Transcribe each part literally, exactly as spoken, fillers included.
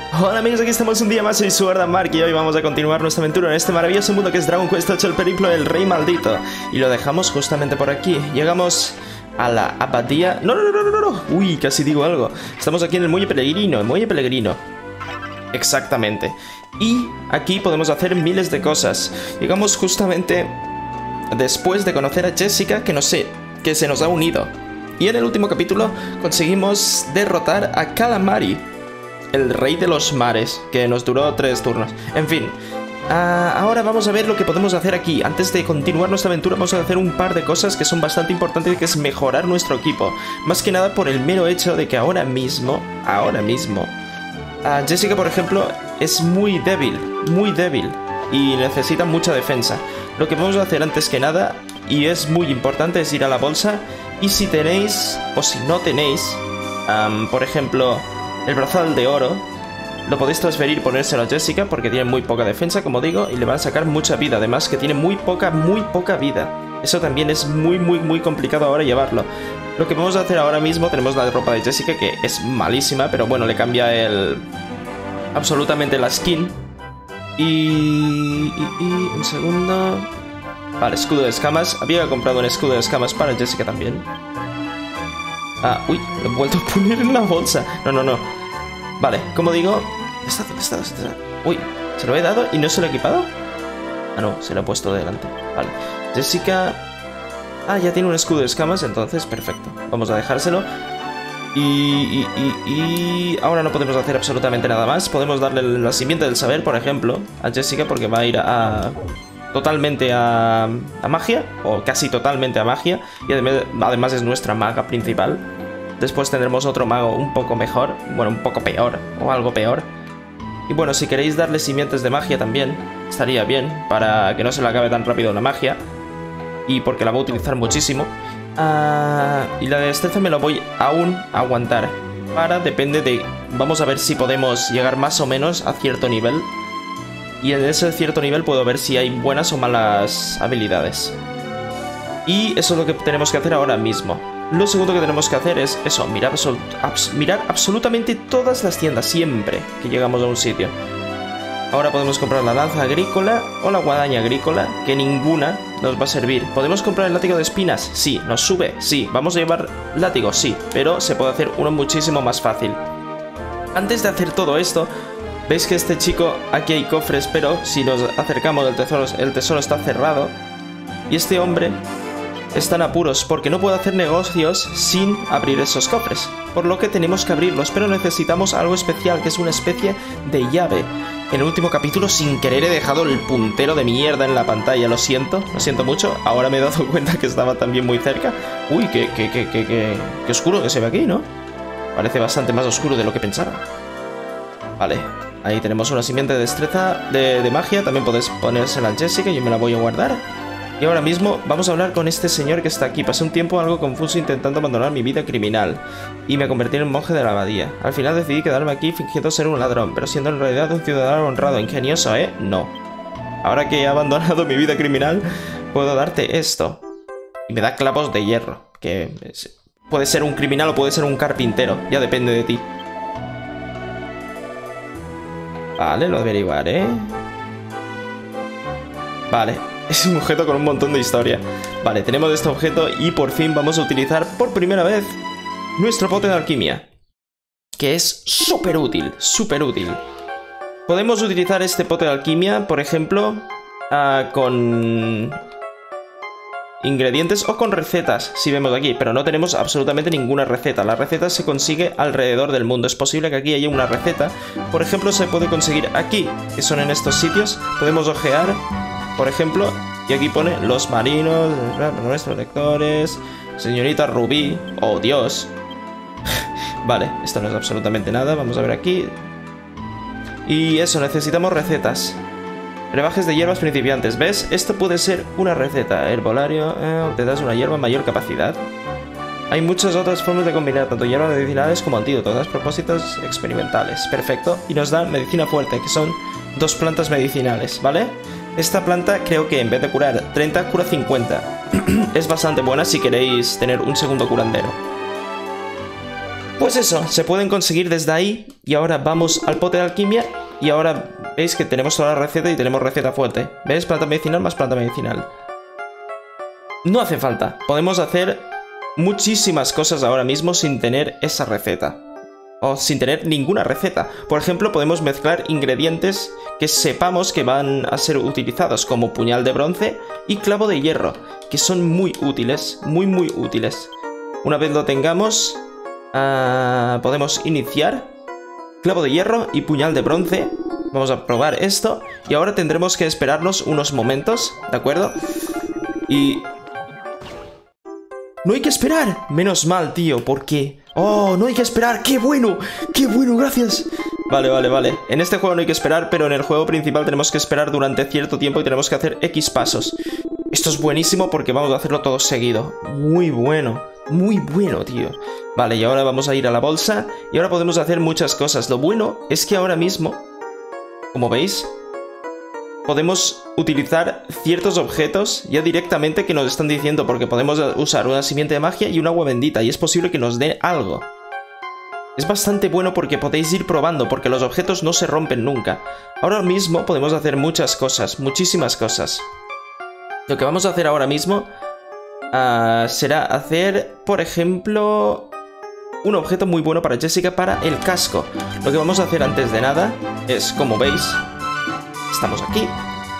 Hola amigos, aquí estamos un día más, soy Sword and Mark y hoy vamos a continuar nuestra aventura en este maravilloso mundo que es Dragon Quest ocho, el periplo del rey maldito. Y lo dejamos justamente por aquí. Llegamos a la abadía... No, no, no, no, no, no. Uy, casi digo algo. Estamos aquí en el muelle peregrino, el muelle peregrino. Exactamente. Y aquí podemos hacer miles de cosas. Llegamos justamente después de conocer a Jessica, que no sé, que se nos ha unido. Y en el último capítulo conseguimos derrotar a Calamari, el rey de los mares, que nos duró tres turnos. En fin, uh, ahora vamos a ver lo que podemos hacer aquí. Antes de continuar nuestra aventura vamos a hacer un par de cosas que son bastante importantes, que es mejorar nuestro equipo. Más que nada por el mero hecho de que ahora mismo, ahora mismo, uh, Jessica, por ejemplo, es muy débil, muy débil y necesita mucha defensa. Lo que vamos a hacer antes que nada, y es muy importante, es ir a la bolsa. Y si tenéis, o si no tenéis, um, por ejemplo, el brazal de oro, lo podéis transferir y ponérselo a Jessica porque tiene muy poca defensa, como digo, y le van a sacar mucha vida. Además que tiene muy poca, muy poca vida. Eso también es muy, muy, muy complicado ahora llevarlo. Lo que vamos a hacer ahora mismo, tenemos la ropa de Jessica, que es malísima, pero bueno, le cambia el... absolutamente la skin. Y... y, y un segundo... Vale, escudo de escamas. Había comprado un escudo de escamas para Jessica también. Ah, uy, lo he vuelto a poner en la bolsa. No, no, no. Vale, como digo... ¿Dónde está? ¿Dónde está? ¿Dónde está? Uy, ¿se lo he dado y no se lo he equipado? Ah, no, se lo he puesto delante. Vale, Jessica... Ah, ya tiene un escudo de escamas, entonces perfecto. Vamos a dejárselo. Y, y, y, y... ahora no podemos hacer absolutamente nada más. Podemos darle la simiente del saber, por ejemplo, a Jessica, porque va a ir a... totalmente a, a magia, o casi totalmente a magia, y además, además es nuestra maga principal. Después tendremos otro mago un poco mejor, bueno, un poco peor, o algo peor. Y bueno, si queréis darle simientes de magia también, estaría bien, para que no se le acabe tan rápido la magia, y porque la voy a utilizar muchísimo. Uh, y la de destreza me lo voy aún a aguantar, para, depende de... Vamos a ver si podemos llegar más o menos a cierto nivel. Y en ese cierto nivel puedo ver si hay buenas o malas habilidades. Y eso es lo que tenemos que hacer ahora mismo. Lo segundo que tenemos que hacer es eso, mirar, absolut abs mirar absolutamente todas las tiendas, siempre que llegamos a un sitio. Ahora podemos comprar la lanza agrícola o la guadaña agrícola, que ninguna nos va a servir. ¿Podemos comprar el látigo de espinas? Sí. ¿Nos sube? Sí. ¿Vamos a llevar látigo? Sí. Pero se puede hacer uno muchísimo más fácil. Antes de hacer todo esto... ¿Veis que este chico, aquí hay cofres, pero si nos acercamos del tesoro, el tesoro está cerrado? Y este hombre está en apuros porque no puede hacer negocios sin abrir esos cofres. Por lo que tenemos que abrirlos, pero necesitamos algo especial, que es una especie de llave. En el último capítulo, sin querer, he dejado el puntero de mierda en la pantalla. Lo siento, lo siento mucho. Ahora me he dado cuenta que estaba también muy cerca. Uy, qué, qué, qué, qué, qué, qué oscuro que se ve aquí, ¿no? Parece bastante más oscuro de lo que pensaba. Vale. Ahí tenemos una simiente de destreza de, de magia. También podéis ponérsela a Jessica. Yo me la voy a guardar. Y ahora mismo vamos a hablar con este señor que está aquí. Pasé un tiempo algo confuso intentando abandonar mi vida criminal y me convertí en monje de la abadía. Al final decidí quedarme aquí fingiendo ser un ladrón, pero siendo en realidad un ciudadano honrado. Ingenioso, ¿eh? No. Ahora que he abandonado mi vida criminal, puedo darte esto. Y me da clavos de hierro. Que es, puede ser un criminal o puede ser un carpintero. Ya depende de ti. Vale, lo averiguaré. Vale, es un objeto con un montón de historia. Vale, tenemos este objeto y por fin vamos a utilizar por primera vez nuestro pote de alquimia, que es súper útil, súper útil. Podemos utilizar este pote de alquimia, por ejemplo, uh, con ingredientes o con recetas, si vemos aquí, pero no tenemos absolutamente ninguna receta. La receta se consigue alrededor del mundo. Es posible que aquí haya una receta. Por ejemplo, se puede conseguir aquí, que son en estos sitios. Podemos ojear, por ejemplo, y aquí pone los marinos, nuestros lectores, señorita Rubí, oh Dios. Vale, esto no es absolutamente nada. Vamos a ver aquí. Y eso, necesitamos recetas. Brebajes de hierbas principiantes. ¿Ves? Esto puede ser una receta. Herbolario, eh, te das una hierba mayor capacidad. Hay muchas otras formas de combinar tanto hierbas medicinales como antídotos, a propósitos experimentales. Perfecto. Y nos dan medicina fuerte, que son dos plantas medicinales, ¿vale? Esta planta creo que en vez de curar treinta, cura cincuenta. Es bastante buena si queréis tener un segundo curandero. Pues eso, se pueden conseguir desde ahí. Y ahora vamos al pote de alquimia. Y ahora veis que tenemos toda la receta y tenemos receta fuerte. ¿Ves? Planta medicinal más planta medicinal. No hace falta. Podemos hacer muchísimas cosas ahora mismo sin tener esa receta. O sin tener ninguna receta. Por ejemplo, podemos mezclar ingredientes que sepamos que van a ser utilizados, como puñal de bronce y clavo de hierro, que son muy útiles, muy muy útiles. Una vez lo tengamos, uh, podemos iniciar clavo de hierro y puñal de bronce. Vamos a probar esto y ahora tendremos que esperarnos unos momentos, ¿de acuerdo? Y... ¡no hay que esperar! Menos mal, tío, porque... ¡oh, no hay que esperar! ¡Qué bueno! ¡Qué bueno, gracias! Vale, vale, vale. En este juego no hay que esperar, pero en el juego principal tenemos que esperar durante cierto tiempo y tenemos que hacer X pasos. Esto es buenísimo porque vamos a hacerlo todo seguido. Muy bueno, muy bueno, tío. Vale, y ahora vamos a ir a la bolsa y ahora podemos hacer muchas cosas. Lo bueno es que ahora mismo, como veis, podemos utilizar ciertos objetos ya directamente que nos están diciendo, porque podemos usar una simiente de magia y un agua bendita y es posible que nos dé algo. Es bastante bueno porque podéis ir probando, porque los objetos no se rompen nunca. Ahora mismo podemos hacer muchas cosas, muchísimas cosas. Lo que vamos a hacer ahora mismo uh, será hacer, por ejemplo, un objeto muy bueno para Jessica para el casco. Lo que vamos a hacer antes de nada es, como veis, estamos aquí.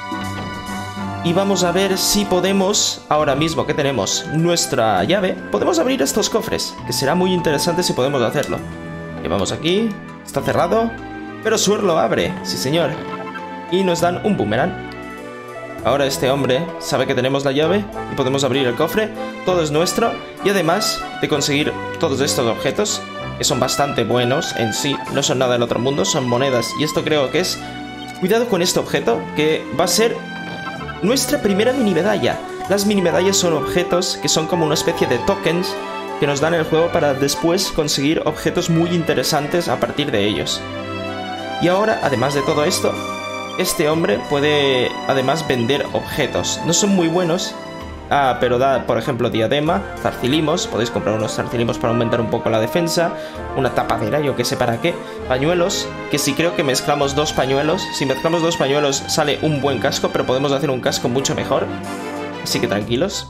Y vamos a ver si podemos, ahora mismo que tenemos nuestra llave, podemos abrir estos cofres, que será muy interesante si podemos hacerlo. Llevamos aquí, está cerrado, pero Sword lo abre, sí señor. Y nos dan un boomerang. Ahora este hombre sabe que tenemos la llave y podemos abrir el cofre, todo es nuestro. Y además de conseguir todos estos objetos, que son bastante buenos en sí, no son nada del otro mundo, son monedas. Y esto creo que es... cuidado con este objeto, que va a ser nuestra primera mini medalla. Las mini medallas son objetos que son como una especie de tokens que nos dan el juego para después conseguir objetos muy interesantes a partir de ellos. Y ahora, además de todo esto, este hombre puede además vender objetos. No son muy buenos, ah, pero da, por ejemplo, diadema, zarcilimos. Podéis comprar unos zarcilimos para aumentar un poco la defensa. Una tapadera, yo que sé para qué. Pañuelos, que si creo que mezclamos dos pañuelos. Si mezclamos dos pañuelos sale un buen casco, pero podemos hacer un casco mucho mejor. Así que tranquilos.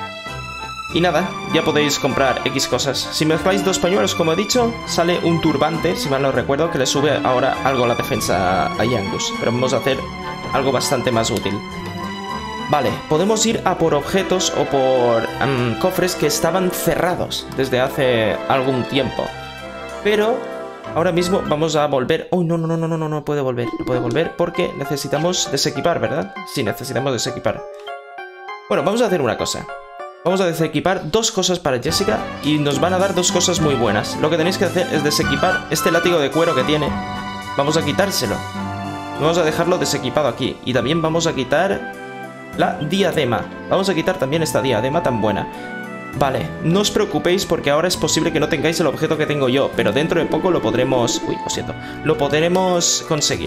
Y nada, ya podéis comprar X cosas. Si mezcláis dos pañuelos, como he dicho, sale un turbante, si mal no recuerdo, que le sube ahora algo la defensa a Yangus. Pero vamos a hacer algo bastante más útil. Vale, podemos ir a por objetos o por um, cofres que estaban cerrados desde hace algún tiempo. Pero ahora mismo vamos a volver... ¡oh, no, no, no, no, no, no, no puede volver! No puede volver porque necesitamos desequipar, ¿verdad? Sí, necesitamos desequipar. Bueno, vamos a hacer una cosa. Vamos a desequipar dos cosas para Jessica y nos van a dar dos cosas muy buenas. Lo que tenéis que hacer es desequipar este látigo de cuero que tiene. Vamos a quitárselo. Vamos a dejarlo desequipado aquí. Y también vamos a quitar la diadema. Vamos a quitar también esta diadema tan buena. Vale, no os preocupéis porque ahora es posible que no tengáis el objeto que tengo yo, pero dentro de poco lo podremos... uy, lo siento. Lo podremos conseguir.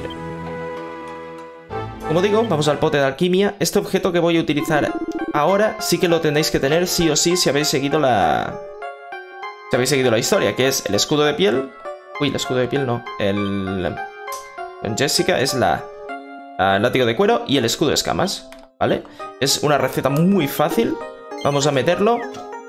Como digo, vamos al pote de alquimia. Este objeto que voy a utilizar ahora sí que lo tendréis que tener sí o sí si habéis seguido la... Si habéis seguido la historia, que es el escudo de piel. Uy, el escudo de piel no. El... En Jessica es la... el látigo de cuero y el escudo de escamas. ¿Vale? Es una receta muy fácil. Vamos a meterlo.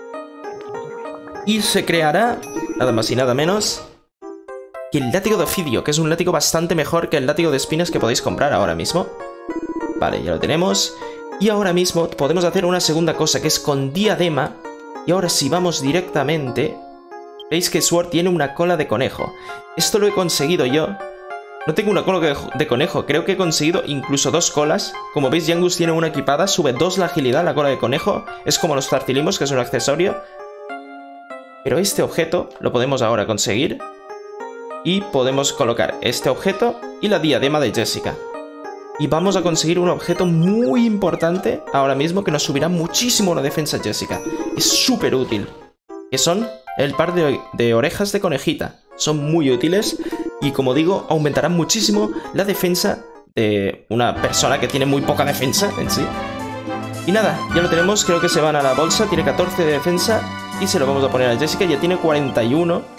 Y se creará, nada más y nada menos, que el látigo de ofidio, que es un látigo bastante mejor que el látigo de espinas que podéis comprar ahora mismo. Vale, ya lo tenemos. Y ahora mismo podemos hacer una segunda cosa, que es con diadema. Y ahora si vamos directamente, veis que Sword tiene una cola de conejo. Esto lo he conseguido yo. No tengo una cola de conejo, creo que he conseguido incluso dos colas. Como veis, Yangus tiene una equipada, sube dos la agilidad, la cola de conejo. Es como los zarcilimos, que es un accesorio. Pero este objeto lo podemos ahora conseguir. Y podemos colocar este objeto y la diadema de Jessica. Y vamos a conseguir un objeto muy importante ahora mismo que nos subirá muchísimo la defensa Jessica. Es súper útil. Que son el par de, de orejas de conejita. Son muy útiles y, como digo, aumentarán muchísimo la defensa de una persona que tiene muy poca defensa en sí. Y nada, ya lo tenemos, creo que se van a la bolsa. Tiene catorce de defensa y se lo vamos a poner a Jessica. Ya tiene cuarenta y uno.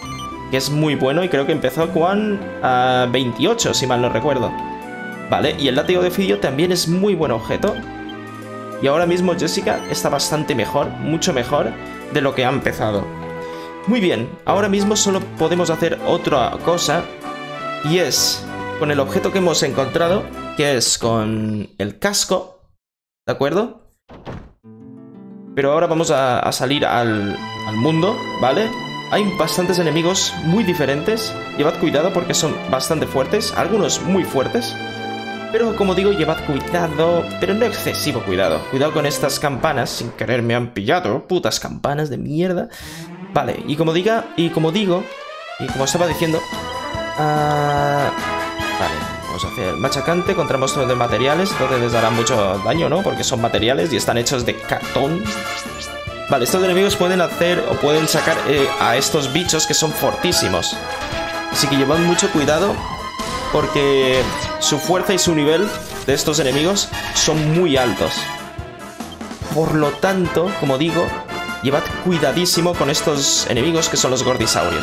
que es muy bueno y creo que empezó con uh, veintiocho, si mal no recuerdo. Vale, y el látigo de Fidio también es muy buen objeto. Y ahora mismo Jessica está bastante mejor, mucho mejor de lo que ha empezado. Muy bien, ahora mismo solo podemos hacer otra cosa, y es con el objeto que hemos encontrado, que es con el casco, ¿de acuerdo? Pero ahora vamos a, a salir al, al mundo, ¿vale? Hay bastantes enemigos muy diferentes. Llevad cuidado porque son bastante fuertes, algunos muy fuertes. Pero como digo, llevad cuidado, pero no excesivo cuidado. Cuidado con estas campanas, sin querer me han pillado, putas campanas de mierda. Vale, y como diga, y como digo, y como estaba diciendo... Uh, vale, vamos a hacer machacante contra monstruos de materiales. Entonces les dará mucho daño, ¿no? Porque son materiales y están hechos de cartón. Vale, estos enemigos pueden hacer o pueden sacar eh, a estos bichos que son fortísimos. Así que llevad mucho cuidado porque su fuerza y su nivel de estos enemigos son muy altos. Por lo tanto, como digo, llevad cuidadísimo con estos enemigos que son los gordisaurios.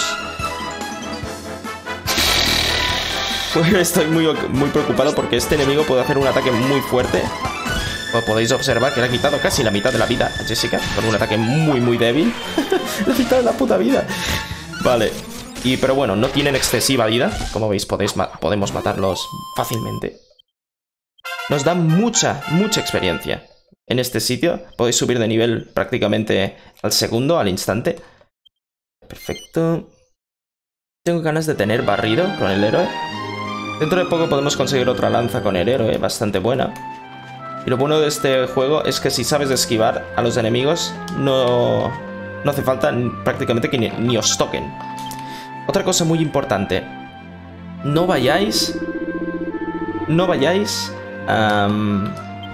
Pues estoy muy, muy preocupado porque este enemigo puede hacer un ataque muy fuerte. Como podéis observar que le ha quitado casi la mitad de la vida a Jessica con un ataque muy muy débil. Le ha quitado la puta vida. Vale. Y, pero bueno, no tienen excesiva vida. Como veis, podéis ma podemos matarlos fácilmente. Nos da mucha, mucha experiencia en este sitio. Podéis subir de nivel prácticamente al segundo, al instante. Perfecto. Tengo ganas de tener barrido con el héroe. Dentro de poco podemos conseguir otra lanza con el héroe, bastante buena. Y lo bueno de este juego es que si sabes esquivar a los enemigos, no, no hace falta prácticamente que ni, ni os toquen. Otra cosa muy importante. No vayáis... No vayáis... Um,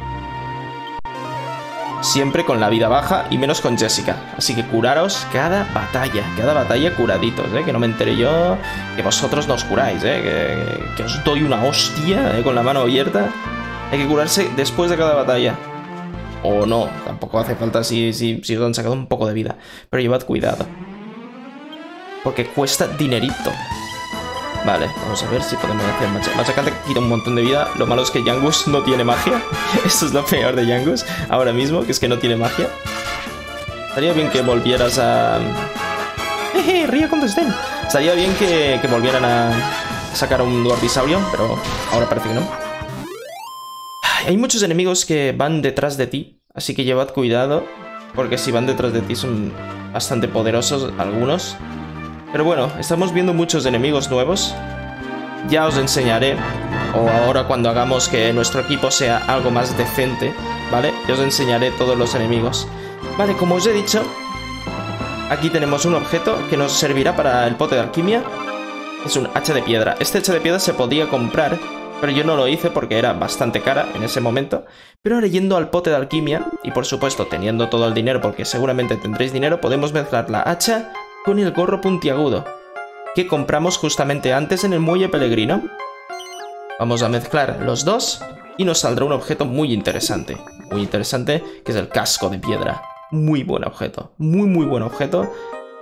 siempre con la vida baja y menos con Jessica. Así que curaros cada batalla. Cada batalla curaditos, ¿eh? Que no me entere yo que vosotros no os curáis, ¿eh? Que, que os doy una hostia, ¿eh? Con la mano abierta. Hay que curarse después de cada batalla. O no, tampoco hace falta si, si, si os han sacado un poco de vida. Pero llevad cuidado. Porque cuesta dinerito. Vale, vamos a ver si podemos hacer macha machacante. Quita un montón de vida. Lo malo es que Yangus no tiene magia. Esto es lo peor de Yangus ahora mismo, que es que no tiene magia. Estaría bien que volvieras a... ¡Jeje! ¡Ría con desdén! Estaría bien que, que volvieran a sacar un Gordisaurio, pero ahora parece que no. Hay muchos enemigos que van detrás de ti, así que llevad cuidado, porque si van detrás de ti son bastante poderosos algunos. Pero bueno, estamos viendo muchos enemigos nuevos. Ya os enseñaré, o ahora cuando hagamos que nuestro equipo sea algo más decente, ¿vale? Ya os enseñaré todos los enemigos. Vale, como os he dicho, aquí tenemos un objeto que nos servirá para el pote de alquimia. Es un hacha de piedra. Este hacha de piedra se podía comprar, pero yo no lo hice porque era bastante cara en ese momento. Pero ahora yendo al pote de alquimia, y por supuesto teniendo todo el dinero, porque seguramente tendréis dinero, podemos mezclar la hacha con el gorro puntiagudo que compramos justamente antes en el muelle peregrino. Vamos a mezclar los dos y nos saldrá un objeto muy interesante. Muy interesante, que es el casco de piedra. Muy buen objeto, muy muy buen objeto.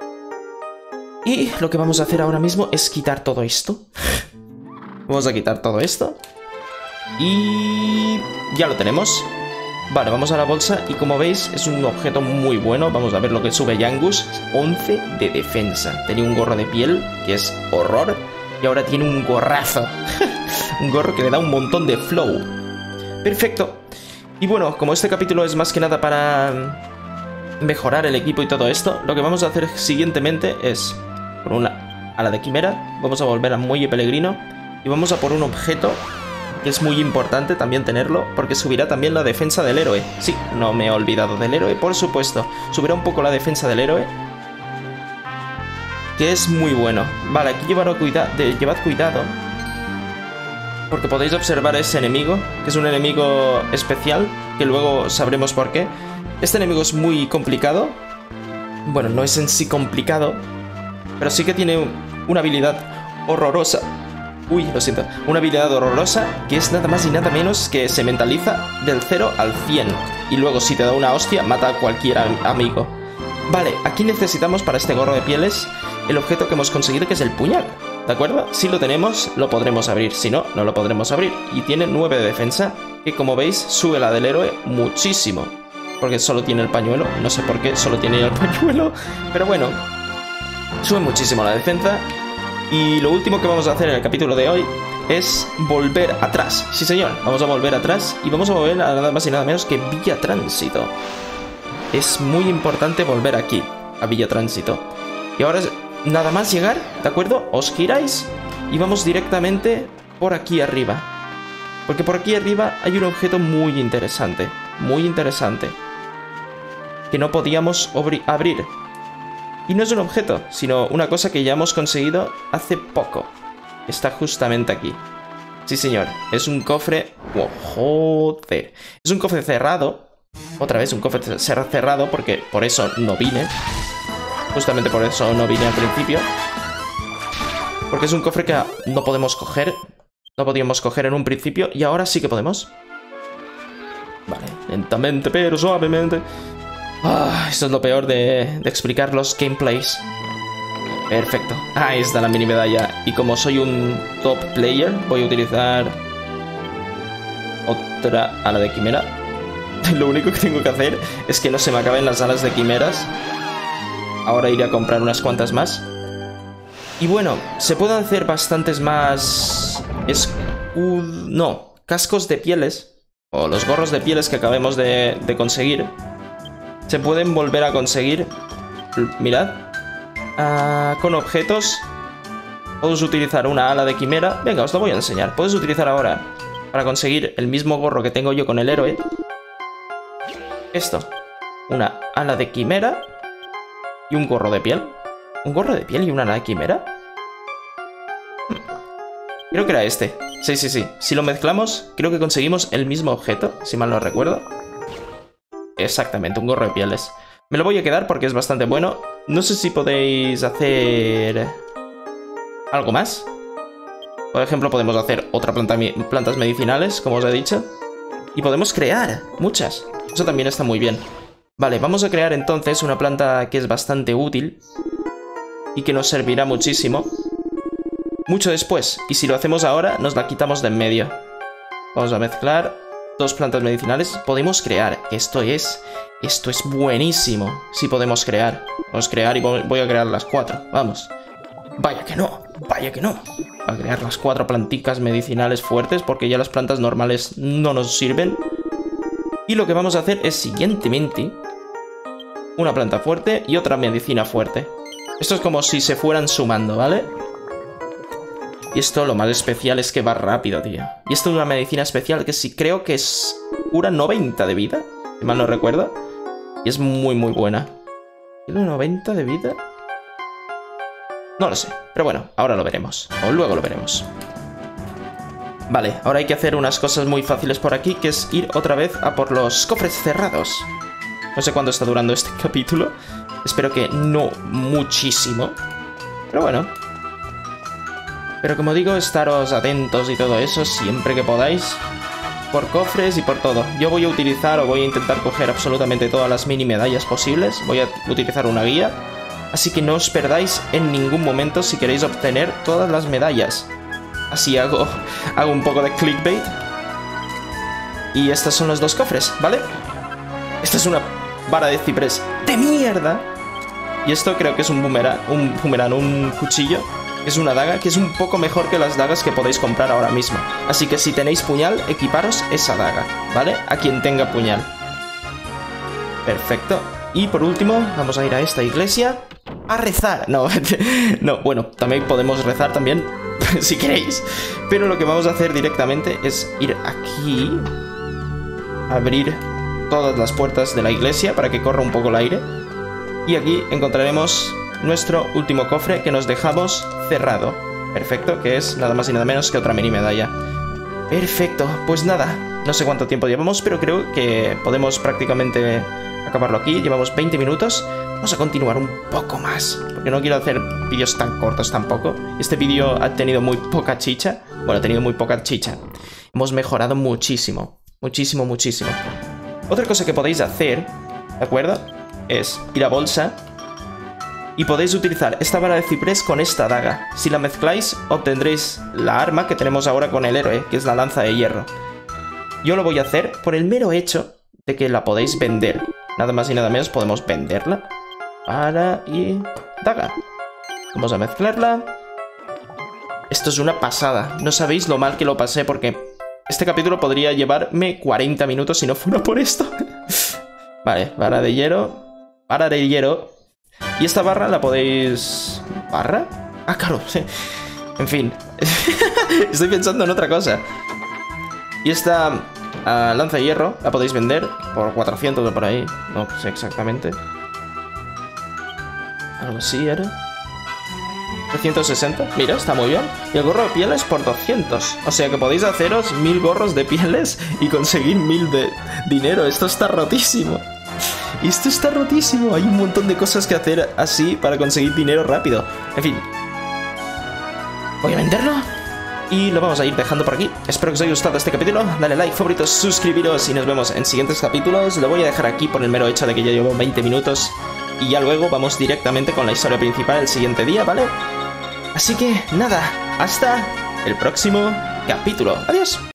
Y lo que vamos a hacer ahora mismo es quitar todo esto. Vamos a quitar todo esto. Y ya lo tenemos. Vale, vamos a la bolsa y como veis es un objeto muy bueno. Vamos a ver lo que sube Yangus. once de defensa. Tenía un gorro de piel que es horror. Y ahora tiene un gorrazo. Un gorro que le da un montón de flow. Perfecto. Y bueno, como este capítulo es más que nada para mejorar el equipo y todo esto, lo que vamos a hacer siguientemente es, con una ala de quimera, vamos a volver al muelle peregrino y vamos a por un objeto que es muy importante también tenerlo, porque subirá también la defensa del héroe. Sí, no me he olvidado del héroe, por supuesto. Subirá un poco la defensa del héroe, que es muy bueno. Vale, aquí llevad, cuida de, llevad cuidado, porque podéis observar ese enemigo, que es un enemigo especial, que luego sabremos por qué. Este enemigo es muy complicado. Bueno, no es en sí complicado, pero sí que tiene una habilidad horrorosa. Uy, lo siento. Una habilidad horrorosa que es nada más y nada menos que se mentaliza del cero al cien. Y luego si te da una hostia, mata a cualquier amigo. Vale, aquí necesitamos para este gorro de pieles el objeto que hemos conseguido, que es el puñal, ¿de acuerdo? Si lo tenemos, lo podremos abrir, si no, no lo podremos abrir. Y tiene nueve de defensa, que como veis, sube la del héroe muchísimo. Porque solo tiene el pañuelo, no sé por qué, solo tiene el pañuelo. Pero bueno, sube muchísimo la defensa. Y lo último que vamos a hacer en el capítulo de hoy es volver atrás. Sí, señor, vamos a volver atrás y vamos a volver a nada más y nada menos que Villa Tránsito. Es muy importante volver aquí, a Villa Tránsito. Y ahora es nada más llegar, ¿de acuerdo? Os giráis y vamos directamente por aquí arriba. Porque por aquí arriba hay un objeto muy interesante, muy interesante, que no podíamos abrir. Y no es un objeto, sino una cosa que ya hemos conseguido hace poco. Está justamente aquí. Sí, señor. Es un cofre... Oh, joder. Es un cofre cerrado. Otra vez un cofre cerrado porque por eso no vine. Justamente por eso no vine al principio. Porque es un cofre que no podemos coger. No podíamos coger en un principio y ahora sí que podemos. Vale. Lentamente pero suavemente. Ah, esto es lo peor de, de explicar los gameplays. Perfecto. Ahí está la mini medalla. Y como soy un top player, voy a utilizar otra ala de quimera. Lo único que tengo que hacer es que no se me acaben las alas de quimeras. Ahora iré a comprar unas cuantas más. Y bueno, se pueden hacer bastantes más... Escud... No, cascos de pieles. O los gorros de pieles que acabemos de, de conseguir. Se pueden volver a conseguir. Mirad. Uh, con objetos. Puedes utilizar una ala de quimera. Venga, os lo voy a enseñar. Puedes utilizar ahora, para conseguir el mismo gorro que tengo yo con el héroe, esto. Una ala de quimera y un gorro de piel. ¿Un gorro de piel y una ala de quimera? Creo que era este. Sí, sí, sí. Si lo mezclamos, creo que conseguimos el mismo objeto, si mal no recuerdo. Exactamente, un gorro de pieles. Me lo voy a quedar porque es bastante bueno. No sé si podéis hacer algo más. Por ejemplo, podemos hacer otra planta, plantas medicinales, como os he dicho. Y podemos crear muchas. Eso también está muy bien. Vale, vamos a crear entonces una planta que es bastante útil y que nos servirá muchísimo mucho después. Y si lo hacemos ahora, nos la quitamos de en medio. Vamos a mezclar dos plantas medicinales. Podemos crear. Esto es... Esto es buenísimo. Sí podemos crear. Vamos a crear y voy a crear las cuatro. Vamos. Vaya que no. Vaya que no. A crear las cuatro planticas medicinales fuertes porque ya las plantas normales no nos sirven. Y lo que vamos a hacer es siguientemente una planta fuerte y otra medicina fuerte. Esto es como si se fueran sumando, ¿vale? Y esto lo más especial es que va rápido, tío. Y esto es una medicina especial que sí creo que es cura noventa de vida, si mal no recuerdo. Y es muy muy buena. ¿Tiene noventa de vida? No lo sé, pero bueno, ahora lo veremos. O luego lo veremos. Vale, ahora hay que hacer unas cosas muy fáciles por aquí, que es ir otra vez a por los cofres cerrados. No sé cuánto está durando este capítulo. Espero que no muchísimo. Pero bueno. Pero como digo, estaros atentos y todo eso siempre que podáis. Por cofres y por todo. Yo voy a utilizar o voy a intentar coger absolutamente todas las mini medallas posibles. Voy a utilizar una guía. Así que no os perdáis en ningún momento si queréis obtener todas las medallas. Así hago, hago un poco de clickbait. Y estos son los dos cofres, ¿vale? Esta es una vara de ciprés de mierda. Y esto creo que es un boomerang, un boomerang, un cuchillo. Es una daga que es un poco mejor que las dagas que podéis comprar ahora mismo. Así que si tenéis puñal, equiparos esa daga, ¿vale? A quien tenga puñal. Perfecto. Y por último, vamos a ir a esta iglesia a rezar. No, no, bueno, también podemos rezar también, si queréis. Pero lo que vamos a hacer directamente es ir aquí, abrir todas las puertas de la iglesia para que corra un poco el aire. Y aquí encontraremos nuestro último cofre que nos dejamos cerrado. Perfecto, que es nada más y nada menos que otra mini medalla. Perfecto, pues nada, no sé cuánto tiempo llevamos, pero creo que podemos prácticamente acabarlo aquí. Llevamos veinte minutos. Vamos a continuar un poco más, porque no quiero hacer vídeos tan cortos tampoco. Este vídeo ha tenido muy poca chicha. Bueno, ha tenido muy poca chicha. Hemos mejorado muchísimo, muchísimo, muchísimo. Otra cosa que podéis hacer, ¿de acuerdo? Es ir a bolsa y podéis utilizar esta vara de ciprés con esta daga. Si la mezcláis, obtendréis la arma que tenemos ahora con el héroe, que es la lanza de hierro. Yo lo voy a hacer por el mero hecho de que la podéis vender. Nada más y nada menos podemos venderla. Vara y daga. Vamos a mezclarla. Esto es una pasada. No sabéis lo mal que lo pasé porque este capítulo podría llevarme cuarenta minutos si no fuera por esto. Vale, vara de hierro. Vara de hierro. Y esta barra la podéis... ¿Barra? Ah, claro, sí. En fin. Estoy pensando en otra cosa. Y esta uh, lanza de hierro la podéis vender por cuatrocientos o por ahí. No sé exactamente. Algo así era. trescientos sesenta. Mira, está muy bien. Y el gorro de pieles por doscientos. O sea que podéis haceros mil gorros de pieles y conseguir mil de dinero. Esto está rotísimo. Esto está rotísimo. Hay un montón de cosas que hacer así para conseguir dinero rápido. En fin. Voy a venderlo. Y lo vamos a ir dejando por aquí. Espero que os haya gustado este capítulo. Dale like, favoritos, suscribiros y nos vemos en siguientes capítulos. Lo voy a dejar aquí por el mero hecho de que ya llevo veinte minutos. Y ya luego vamos directamente con la historia principal el siguiente día, ¿vale? Así que nada, hasta el próximo capítulo. Adiós.